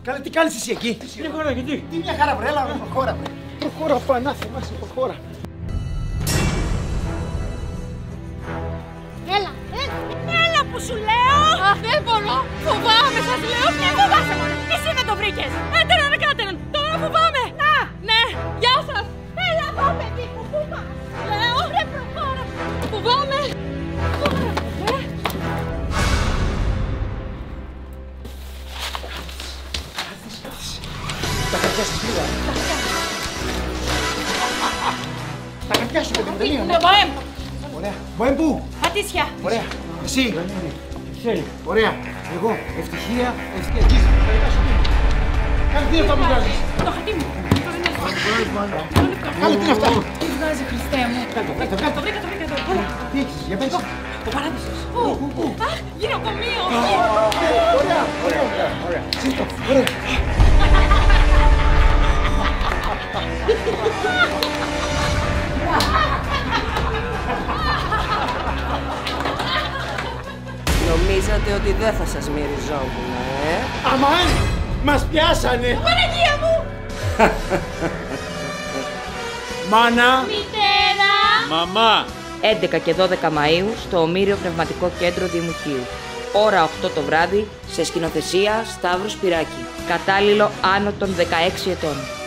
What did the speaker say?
Καλέ, τι κάνεις εσύ εκεί? Μια χαρά, γιατί? Τι μια χαρά, βρε, έλα, προχώρα, βρε. Προχώρα, πανάθεμα, σε προχώρα. Έλα, έλα που σου λέω! Αχ, δεν μπορώ! Φοβάμαι, σας λέω! Τι φοβάσαι, μωρέ! Εσύ δεν το βρήκες! Έτερον, εκάτερον! Τώρα φοβάμαι! Να! Ναι! Γεια σας! Έλα εδώ, παιδί μου! Πού πας? Λέω! Ρε, προχώρα! Φοβάμαι! Τα χαρτιά σου πήγα. Τα χαρτιά σου, παιδί μου, τελείωνε. Το Μποέμ! Ωραία. Μποέμ πού? Πατήσια! Ωραία. Εσύ. Ξέρει. Ωραία. Εγώ. Ευτυχία. Ευτυχία. Τα δικά σου πήγα. Κάνε τι είναι αυτά που βγάζεις. Το χατί μου! Κάνε τι είναι αυτά. Τι βγάζει, Χριστέ μου! Το βρήκα, το βρήκα. Τι έχεις, για πες. Το παράδεισος. Πού? Αχ, γυναικομείο! Ωραία, ωραία, ωραία. Σύντο, ωραία. Νομίζατε ότι δεν θα σας μυριζόμουν, Αμάν, μας πιάσανε. Παναγία μου! Μάνα. Μητέρα! Μαμά! 11 και 12 Μαΐου στο Ομήριο Πνευματικό Κέντρο Δημουχείου. Ώρα 8 το βράδυ, σε σκηνοθεσία Σταύρου Σπυράκη. Κατάλληλο άνω των 16 ετών.